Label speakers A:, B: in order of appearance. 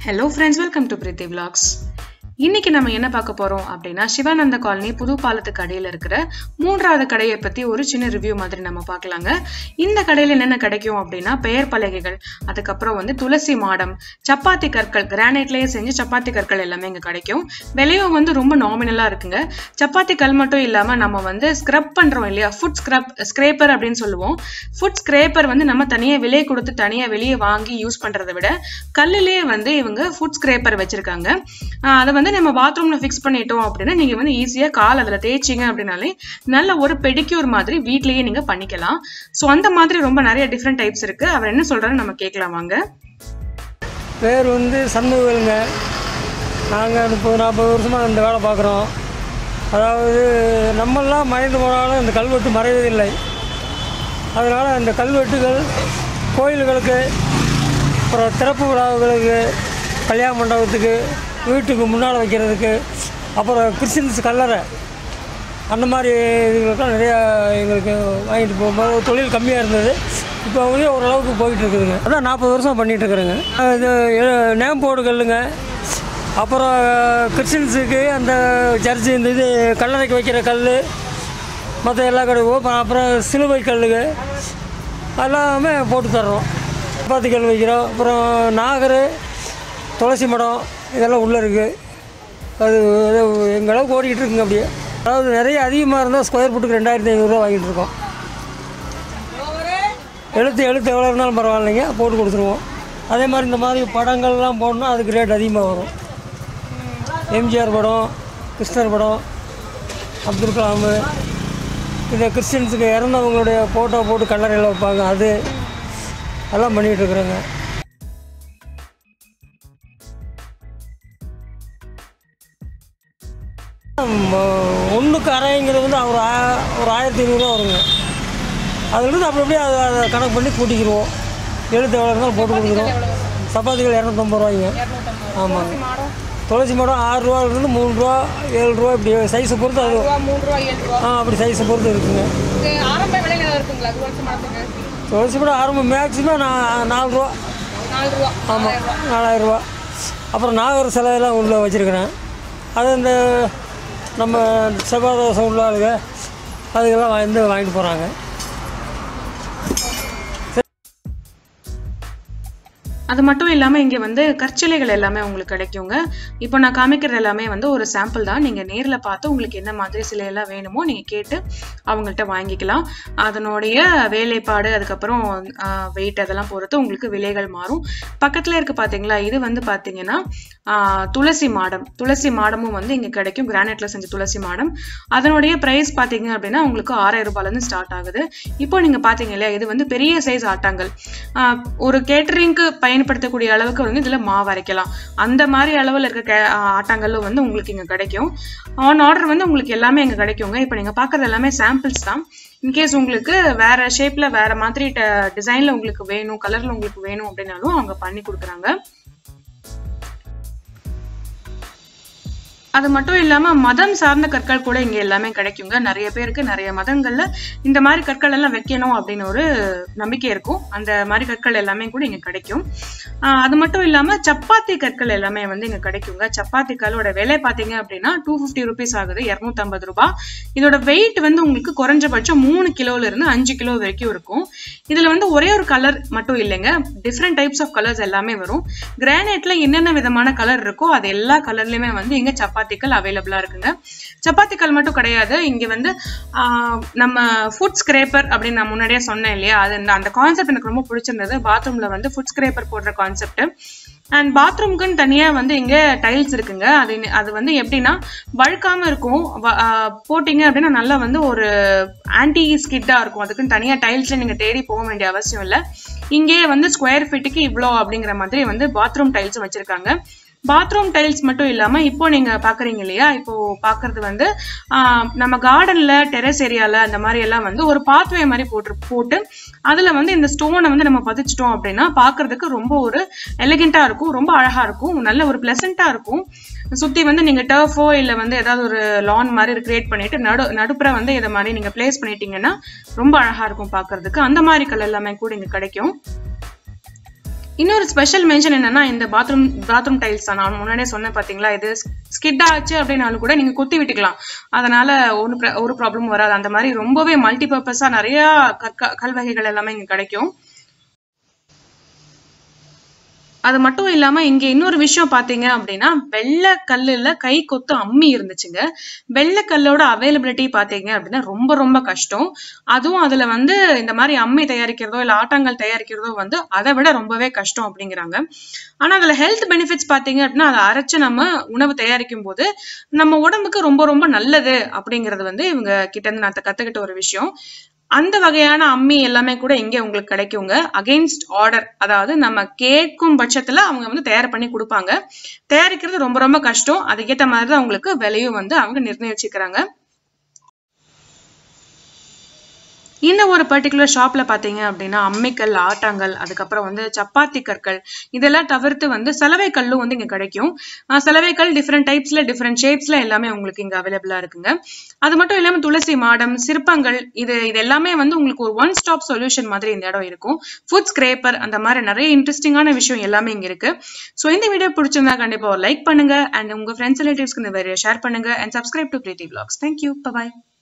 A: Hello friends, welcome to Preeti Vlogs. இன்னைக்கு நம்ம என்ன பார்க்க போறோம் அப்படின்னா சிவானந்த காலனி புது பாலத்துக்கு அடியில இருக்கிற மூன்றாவது கடையை பத்தி ஒரு சின்ன ரிவ்யூ மாதிரி நம்ம பார்க்கலாங்க. இந்த கடையில என்னென்ன கிடைக்கும் அப்படின்னா பெயர் பலகைகள், அதுக்கப்புறம் வந்து துளசி மாடம், சப்பாத்தி கற்கள், கிரானைட்லயே செஞ்ச சப்பாத்தி கற்கள் எல்லாமே இங்க கிடைக்கும். விலையும் வந்து ரொம்ப நாமினலா இருக்குங்க. சப்பாத்தி கல் மட்டும் இல்லாம நம்ம வந்து ஸ்க்ரப் பண்றோம் இல்லையா, ஃபுட் ஸ்கிரேப்பர் அப்படின்னு சொல்லுவோம். ஃபுட் ஸ்கிரேப்பர் வந்து நம்ம தனியா விலை கொடுத்து தனியா வெளியே வாங்கி யூஸ் பண்றதை விட கல்லுலயே வந்து இவங்க ஃபுட் ஸ்கிரேப்பர் வச்சிருக்காங்க. அதை வந்து நம்ம பாத்ரூம்ல ஃபிக்ஸ் பண்ணிட்டோம் அப்படின்னா நீங்க வந்து ஈஸியா கால் அதுல தேய்ச்சிங்க அப்படின்னாலே நல்ல ஒரு பெடிக்யூர் மாதிரி வீட்லயே நீங்க பண்ணிக்கலாம். ஸோ அந்த மாதிரி ரொம்ப நிறைய டிஃப்ரெண்ட் டைப்ஸ் இருக்கு. அவர் என்ன சொல்றாரு நம்ம கேட்கலாம் வாங்க.
B: பேர் வந்து சண்முகவேலுங்க. நாங்கள் 30-40 வருஷமாக இந்த வேலை பார்க்குறோம். அதாவது நம்மெல்லாம் மறைந்து போனாலும் இந்த கல்வெட்டு மறைவதில்லை. அதனால் இந்த கல்வெட்டுகள் கோயில்களுக்கு, அப்புறம் திறப்பு விழாவுகளுக்கு, கல்யாண மண்டபத்துக்கு, வீட்டுக்கு முன்னால் வைக்கிறதுக்கு, அப்புறம் கிறிஸ்டின்ஸ் கல்லறை, அந்த மாதிரி இதுகளுக்கெல்லாம் நிறையா எங்களுக்கு வாங்கிட்டு போகும்போது தொழில் கம்மியாக இருந்தது. இப்போ அவங்களே ஓரளவுக்கு போயிட்டு இருக்குதுங்க. அதான் 40 வருஷம் பண்ணிகிட்ருக்குறேங்க. இது நேம் போர்டு கல்லுங்க. அப்புறம் கிறிஸ்டின்ஸுக்கு அந்த சர்ச்சு இந்த இது கல்லறைக்கு வைக்கிற கல், மற்ற எல்லா கடைக்கும், அப்புறம் சிலுவை கல்லுங்க எல்லாமே போட்டு தர்றோம். சப்பாத்தி கல் வைக்கிறோம். அப்புறம் நாகர், துளசி மடம் இதெல்லாம் உள்ளே இருக்குது. அது எங்களவுக்கு ஓடிக்கிட்டு இருக்குங்க. அப்படியே அதாவது நிறைய அதிகமாக இருந்தால் ஸ்கொயர் ஃபுட்டுக்கு 2500 வாங்கிட்டு இருக்கோம். எழுத்து எவ்வளோ இருந்தாலும் பரவாயில்லைங்க, போட்டு கொடுத்துருவோம். அதே மாதிரி இந்த மாதிரி படங்கள்லாம் போடணும்னா அதுக்கு ரேட் அதிகமாக வரும். எம்ஜிஆர் படம், கிருஷ்ணர் படம், அப்துல் கலாம், இந்த கிறிஸ்டின்ஸுக்கு இறந்தவங்களுடைய ஃபோட்டோ போட்டு கல்லறையில் வைப்பாங்க, அது எல்லாம் பண்ணிகிட்ருக்குறோங்க. ஒன்றுக்கு அரைங்கிறது வந்து ஒரு 1500 வருங்க. அதுலேருந்து அப்படியே அதை கணக்கு பண்ணி கூட்டிக்கிடுவோம். எழுத்து எவ்வளோ இருந்தாலும் போட்டு கொடுக்குறோம். சப்பாத்திகள் 250 ரூபாய்ங்க. ஆமாங்க. துளசி மடம் 6 ரூபாயிலிருந்து 3 ரூபா 7 ரூபா இப்படி சைஸை பொறுத்து அது அப்படி சைஸை பொறுத்து இருக்குங்க. துளசி மடம் ஆரம்பம் மேக்ஸிமம் 4 ரூபா. ஆமாம், 4000 ரூபா. அப்புறம் நாகர் சிலையெல்லாம் உள்ளே வச்சுருக்கிறேன். அது இந்த நம்ம செவ்வாய் தோசை உள்ள ஆளுங்க அதுக்கெல்லாம் வாங்கிட்டு போகிறாங்க.
A: அது மட்டும் இல்லாமல் இங்கே வந்து கற்சிலைகள் எல்லாமே உங்களுக்கு கிடைக்குங்க. இப்போ நான் காமிக்கிறது எல்லாமே வந்து ஒரு சாம்பிள் தான். நீங்கள் நேரில் பார்த்து உங்களுக்கு என்ன மாதிரி சிலையெல்லாம் வேணுமோ நீங்கள் கேட்டு அவங்கள்ட்ட வாங்கிக்கலாம். அதனுடைய வேலைப்பாடு, அதுக்கப்புறம் வெயிட் அதெல்லாம் பொறுத்து உங்களுக்கு விலைகள் மாறும். பக்கத்தில் இருக்க பார்த்தீங்களா, இது வந்து பார்த்தீங்கன்னா துளசி மாடம். துளசி மாடமும் வந்து இங்கே கிடைக்கும். கிரானைட்ல செஞ்ச துளசி மாடம். அதனுடைய ப்ரைஸ் பார்த்தீங்க அப்படின்னா உங்களுக்கு 6000 ரூபாயிலேருந்து ஸ்டார்ட் ஆகுது. இப்போ நீங்கள் பார்த்தீங்க இல்லையா, இது வந்து பெரிய சைஸ் ஆட்டாங்கல். ஒரு கேட்டரிங்க்கு பயன்படுத்தக்கூடிய அளவுக்கு வந்து இதுல மாவு அரைக்கலாம். அந்த மாதிரி அளவில் இருக்க ஆட்டாங்கல்லும் வந்து உங்களுக்கு இங்க கிடைக்கும். ஆன் ஆர்டர் வந்து உங்களுக்கு எல்லாமே இங்க கிடைக்குங்க. இப்போ நீங்க பாக்குறது எல்லாமே சாம்பிள்ஸ் தான். இன்கேஸ் உங்களுக்கு வேற ஷேப்ல வேற மாதிரி டிசைன்ல உங்களுக்கு வேணும், கலர்ல உங்களுக்கு வேணும் அப்படின்னாலும் அவங்க பண்ணி கொடுக்குறாங்க. அது மட்டும் இல்லாம மதம் சார்ந்த கற்கள் கூட இங்க எல்லாமே கிடைக்குங்க. நிறைய பேருக்கு நிறைய மதங்கள்ல இந்த மாதிரி கற்கள் எல்லாம் வைக்கணும் அப்படின்னு ஒரு நம்பிக்கை இருக்கும். அந்த மாதிரி கற்கள் எல்லாமே கூட இங்க கிடைக்கும். அது மட்டும் இல்லாம சப்பாத்தி கற்கள் எல்லாமே வந்து இங்க கிடைக்குங்க. சப்பாத்தி கல்லோட விலை பாத்தீங்க அப்படின்னா 250 ருபீஸ் ஆகுது, 250 ரூபாய். இதோட வெயிட் வந்து உங்களுக்கு குறைஞ்சபட்சம் 3 கிலோல இருந்து 5 கிலோ வரைக்கும் இருக்கும். இதுல வந்து ஒரே ஒரு கலர் மட்டும் இல்லைங்க, டிஃப்ரெண்ட் டைப்ஸ் ஆஃப் கலர்ஸ் எல்லாமே வரும். கிரானைட்ல என்னென்ன விதமான கலர் இருக்கோ அது எல்லா கலர்லயுமே வந்து இங்க சப்பாத்திகள் அவைலபிளா இருக்குங்க. சப்பாத்திகள் மட்டும் கிடையாது, இங்க வந்து நம்ம ஃபுட் ஸ்கிரேப்பர் அப்படின்னு நான் முன்னாடியே சொன்னேன் இல்லையா, அது அந்த கான்செப்ட் எனக்கு ரொம்ப பிடிச்சிருந்தது. பாத்ரூம்ல வந்து ஃபுட் ஸ்கிரேப்பர் போடுற கான்செப்ட். அண்ட் பாத்ரூம்க்குன்னு தனியா வந்து இங்க டைல்ஸ் இருக்குங்க. அது வந்து எப்படின்னா வழுக்காம இருக்கும். போட்டீங்க அப்படின்னா நல்லா வந்து ஒரு ஆன்டி ஸ்கிட்டா இருக்கும். அதுக்குன்னு தனியா டைல்ஸ்ல நீங்க தேடி போக வேண்டிய அவசியம் இல்லை. இங்கேயே வந்து ஸ்கொயர் ஃபீட்டுக்கு இவ்வளோ அப்படிங்கிற மாதிரி வந்து பாத்ரூம் டைல்ஸ் வச்சிருக்காங்க. பாத்ரூம் டைல்ஸ் மட்டும் இல்லாம இப்போ நீங்க பாக்குறீங்க இல்லையா, இப்போ பாக்குறது வந்து நம்ம கார்டன்ல, டெரஸ் ஏரியால அந்த மாதிரி எல்லாம் வந்து ஒரு பாத்வே மாதிரி போட்டு அதுல வந்து இந்த ஸ்டோனை வந்து நம்ம பதிச்சிட்டோம் அப்படின்னா பாக்குறதுக்கு ரொம்ப ஒரு எலிகென்ட்டா இருக்கும், ரொம்ப அழகா இருக்கும், நல்ல ஒரு பிளசண்டா இருக்கும். சுத்தி வந்து நீங்க டர்ஃபோ இல்ல வந்து ஏதாவது ஒரு லான் மாதிரி கிரியேட் பண்ணிட்டு நடுப்புற வந்து இதை மாதிரி நீங்க பிளேஸ் பண்ணிட்டீங்கன்னா ரொம்ப அழகா இருக்கும் பாக்குறதுக்கு. அந்த மாதிரி கலர் எல்லாமே கூட இங்க கிடைக்கும். இன்னொரு ஸ்பெஷல் மென்ஷன் என்னன்னா இந்த பாத்ரூம் டைல்ஸ் தான். நான் முன்னாடியே சொன்னேன் பாத்தீங்களா, இது ஸ்கிட் ஆச்சு அப்படின்னாலும் கூட நீங்க குத்தி விட்டுக்கலாம், அதனால ஒரு ப்ராப்ளம் வராது. அந்த மாதிரி ரொம்பவே மல்டி பர்பஸா நிறைய கல் வகைகள் எல்லாமே இங்க கிடைக்கும். அது மட்டும் இல்லாம இங்க இன்னொரு விஷயம் பாத்தீங்க அப்படின்னா, வெள்ளை கல்லுல கை கொத்து அம்மி இருந்துச்சுங்க. வெள்ளை கல்லோட அவைலபிலிட்டி பாத்தீங்க அப்படின்னா ரொம்ப ரொம்ப கஷ்டம். அதுவும் அதுல வந்து இந்த மாதிரி அம்மி தயாரிக்கிறதோ இல்ல ஆட்டாங்கல் தயாரிக்கிறதோ வந்து அதை விட ரொம்பவே கஷ்டம் அப்படிங்கிறாங்க. ஆனா அதுல ஹெல்த் பெனிஃபிட்ஸ் பாத்தீங்க அப்படின்னா, அதை அரைச்சு நம்ம உணவு தயாரிக்கும் போது நம்ம உடம்புக்கு ரொம்ப ரொம்ப நல்லது அப்படிங்கிறது வந்து இவங்க கிட்ட இருந்து நான் கத்துக்கிட்ட ஒரு விஷயம். அந்த வகையான அம்மி எல்லாமே கூட இங்க உங்களுக்கு கிடைக்குங்க அகைன்ஸ்ட் ஆர்டர். அதாவது நம்ம கேட்கும் பட்சத்துல அவங்க வந்து தயார் பண்ணி கொடுப்பாங்க. தயாரிக்கிறது ரொம்ப ரொம்ப கஷ்டம். அதுக்கேற்ற மாதிரிதான் உங்களுக்கு விலையும் வந்து அவங்க நிர்ணயிச்சுக்கிறாங்க. இந்த ஒரு பர்டிகுலர் ஷாப்ல பாத்தீங்க அப்படின்னா அம்மிக்கல், ஆட்டாங்கல், அதுக்கப்புறம் வந்து சப்பாத்தி கற்கள் இதெல்லாம் தவிர்த்து வந்து சலவை கல்லும் வந்து இங்க கிடைக்கும். சலவை கல் டிஃப்ரெண்ட் டைப்ஸ்ல டிஃப்ரெண்ட் ஷேப்ஸ்ல எல்லாமே உங்களுக்கு இங்க அவைலபிளா இருக்குங்க. அது மட்டும் இல்லாம துளசி மாடம், சிற்பங்கள் இது எல்லாமே வந்து உங்களுக்கு ஒரு ஒன் ஸ்டாப் சொல்யூஷன் மாதிரி இந்த இடம் இருக்கும். ஃபுட் ஸ்கிரேப்பர் அந்த மாதிரி நிறைய இன்ட்ரெஸ்டிங்கான விஷயம் எல்லாமே இங்க இருக்கு. ஸோ இந்த வீடியோ பிடிச்சிருந்தா கண்டிப்பா லைக் பண்ணுங்க அண்ட் உங்க ஃப்ரெண்ட்ஸ் ரிலேட்டிவ்ஸ்க்கு இந்த வீடியோ ஷேர் பண்ணுங்க and subscribe to Preethi vlogs. Thank you. Bye bye.